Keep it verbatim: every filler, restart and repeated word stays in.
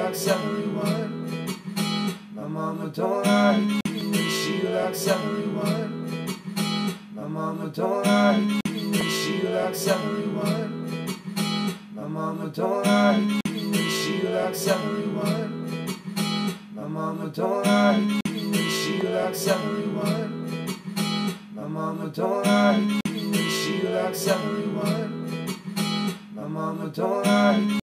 likes everyone. My mama don't like you and she likes everyone. My mama don't like you and she likes everyone. My mama don't like you and she likes everyone. My mama don't like you and she likes everyone. My mama don't like you and she likes everyone.